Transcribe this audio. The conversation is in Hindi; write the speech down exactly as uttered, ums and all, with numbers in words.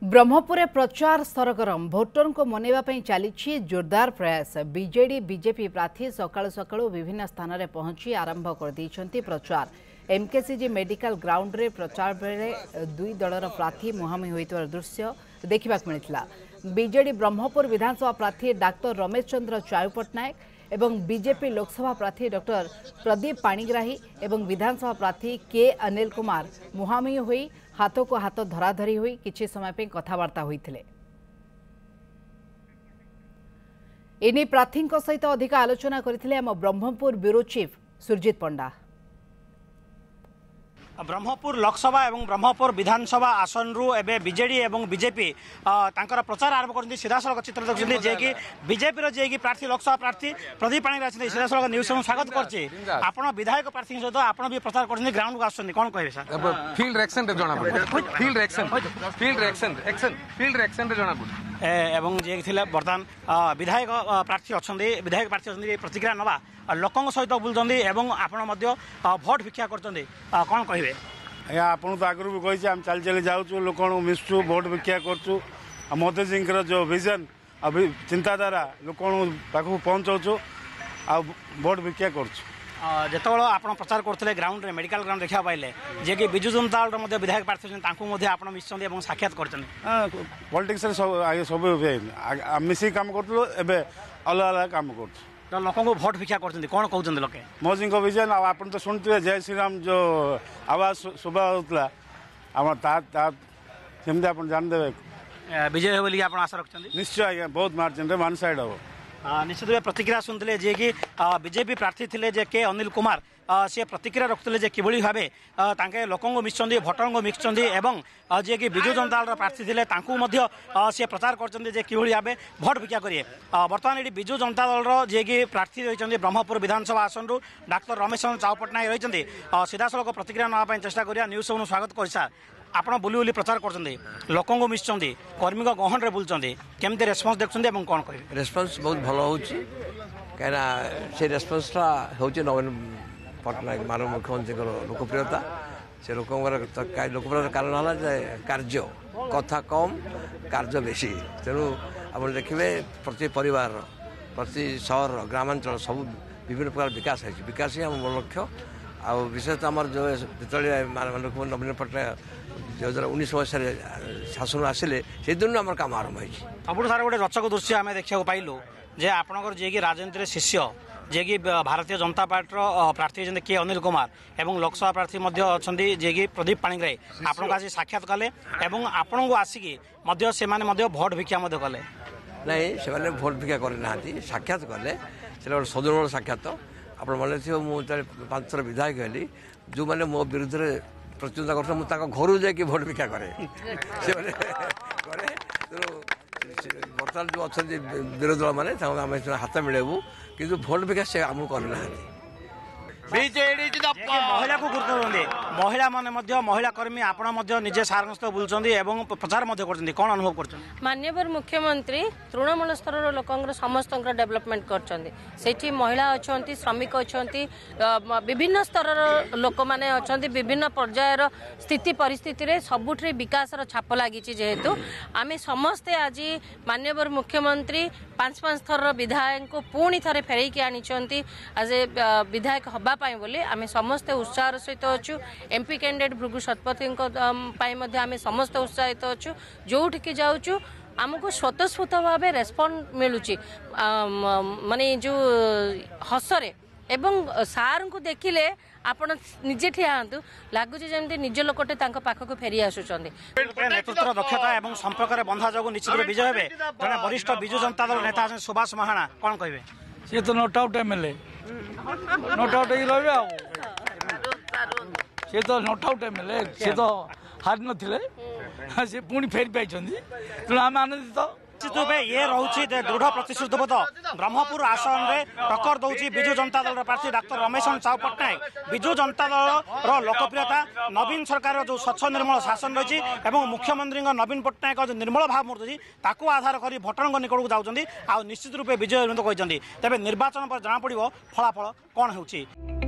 ब्रह्मपुर प्रचार सरगरम भोटर को मनैवा चली जोरदार प्रयास। बीजेडी बीजेपी प्रार्थी सकाळु सकाळु विभिन्न स्थान में पहुंची आरंभ कर दैछंती प्रचार। एमकेसीजी मेडिकल ग्राउंड रे प्रचार बेले दुई दलर प्रार्थी मुहांमुही होइतवार दृश्य देखा मिलता। बीजेडी ब्रह्मपुर विधानसभा प्रार्थी डाक्टर रमेश चंद्र चायु पट्टनायक एवं बीजेपी लोकसभा प्रार्थी डॉक्टर प्रदीप पाणिग्राही एवं विधानसभा प्रार्थी के अनिल कुमार मुहांमुही होई हाथ को हाथ धराधरी हुई किछि समय पे कथबार्ता होइथिले। एने प्रार्थी सहित अधिक आलोचना करथिले हम ब्रह्मपुर ब्यूरो चीफ सुरजित पंडा। ब्रह्मपुर लोकसभा एवं ब्रह्मपुर विधानसभा आसन रु एबे बीजेडी एवं बीजेपी तांकर प्रचार आरंभ करथि। सीधासलख चित्र देखुछथि जे कि बीजेपी रो जे कि प्रार्थी लोकसभा प्रार्थी प्रदीप पाणिग्राही छथि। सीधासलख न्यूज में स्वागत करछि। आपण विधायक प्रार्थी सहित आपण भी प्रचार करथि, ग्राउंड को आछथि, कोन कहबे सर? फील्ड रिएक्शन रे जणा पड़े field reaction field reaction action field reaction रे जणा पड़े एवं जे थिले वर्तमान विधायक प्रार्थी अछथि विधायक प्रार्थी अछथि प्रतिक्रिया नबा लोकंग सहित बुलचंदी एवं आपण मध्य भोट भिक्षा करचंदी, कोन कहबे? या आपण तो आगु भी कही आम चल चल जाऊँ लोक मिशु भोट भिक्षा करूँ। मोदी जी जो विजन अभी चिंताधारा लोक पाखु पहुँचाऊँ आ भोट भिक्षा करूँ। जिते आप प्रचार करते ग्राउंड रे मेडिकल ग्राउंड देखा पाइले जे कि विजु जनता दल विधायक प्रार्थी आप मिशन और साक्षात कर पॉलिटिक्स सब मिसिक काम करूँ एवं अलग अलग काम कर लोक भोट भिक्षा कर कौन कहते लोके मोदी को विजन आप तो शुणुवे जय श्री राम जो आवाज शुभा होता सेमती आप जानदे विजय बोली आप आशा रखते? निश्चय आज्ञा बहुत मार्जिन वन साइड हम निश्चित भाव प्रतिक्रिया शुणुते जे कि बीजेपी प्रार्थी थे जे के अनिल कुमार सी प्रतिक्रिया रखुते जे किभली भाव तांके लोकों मिशुंट भोटर को मिशुंट एवं जे कि विजु जनता दल प्रार्थी थे सी प्रचार करते जे किभली भाव भोट भिक्षा करेंगे। बर्तमान ये विजु जनता दल जे कि प्रार्थी रही ब्रह्मपुर विधानसभा आसन रु डाक्टर रमेश चंद्र चायु पट्टनायक रही सीधासलख प्रतिक्रिया नापी चेष्टा करिया। न्यूज सेवन स्वागत कर सार आपण बुली बुली प्रचार करते लोकों को मिशुंट कर्मी गहन रे बुलुंट केमती रेस्पन्स देखुंत कौन कह? रेस्पन्स बहुत भल हो कहीं से रेस्पन्सटा हूँ नवीन पट्टनायक मानव मुख्यमंत्री लोकप्रियता से लोक लोकप्रियतार कारण है कार्य कथा कम कार्य बेसी। तेणु आप देखिए प्रति परिवार प्रति सहर ग्रामांचल सब विभिन्न प्रकार विकास है विकास ही आम लक्ष्य। आ विशेषतः आम जो जो नवीन पट्टनायक दो हजार उन्नीस मसीह शासन आसिले से दिन आम कम आरंभ हो सब सारा गोटे रचक दृश्य आम देखा पाइलु जे आपणकर जे कि राजनीति शिष्य जे कि भारतीय जनता पार्टी प्रार्थी होती के अनिल कुमार एवं लोकसभा प्रार्थी अच्छा जे कि प्रदीप पाणिग्राही आपको आसी साक्षात कले एवं आपण को आसिकी से भोट भिक्षा कले नहीं से भोट भिक्षा करना साक्षात कले से गोटे सदृढ़ साक्षात। आप मन थी मुझे पांच थर विधायक हेली जो मैंने मो विरुद्ध प्रतिद्वंदा कर घर जाकि भोट भिक्षा करे बर्तमान जो अच्छा विरोधी दल मैंने आम हाथ मिलेबू कि भोट भिक्षा से आमको करना महिला को गुरुत्व देते महिला माने महिला कर्मी आपण निजे सारंगस्थ बुलुंट एवं प्रचार कर कौन अनुभव कर? माननीय मुख्यमंत्री तृणमूल स्तर लोक समस्त डेवलपमेंट कर महिला अच्छा श्रमिक अच्छा विभिन्न स्तर लोक मैंने अच्छा विभिन्न पर्यायर स्थिति परिस्थिति सबुठ विकास छाप लगी जेहेतु आम समस्ते आज माननीय मुख्यमंत्री पांच पांच थर विधायक को पुणी थे फेरैकी आनी आज विधायक हवा बोली आम समस्ते उत्साह सहित अच्छु। एमपी कैंडिडेट भृगु शतपथी आम समस्ते उत्साहित अच्छु। जो जाऊँ आमको स्वतःस्फूर्त भाव रेस्पन्स मिलूँ माने जो हसरे एवं सार को देखिले आपण निजे ठिया हूँ लगुच जमी निज लोकटे पाखक फेरी आसुँच नेतृत्व दक्षता एवं संपर्क बंधा जो निश्चित विजय हे जड़े वरिष्ठ विजु जनता दल नेता सुभाष महाना कौन कहे? सी तो not out MLA not out सी तो नोट आउट एमएलए सी तो हार न सी पुणी फेरी पाई तेणु आम आनंदित। निश्चित रूपे ये रोचे दृढ़ प्रतिश्रुतिबद्ध ब्रह्मपुर आसन में टक्कर दौर विजु जनता दल प्रार्थी डाक्टर रमेश चायु पट्टनायक। विजु जनता दल लोकप्रियता नवीन सरकार जो स्वच्छ निर्मल शासन रही मुख्यमंत्री नवीन पट्टनायक जो निर्मल भाव मूर्ति ताकू आधार कर भोटर निकट को जाऊँच निश्चित रूपे विजय कहते तेज निर्वाचन पर जना पड़ फलाफल कौन हो।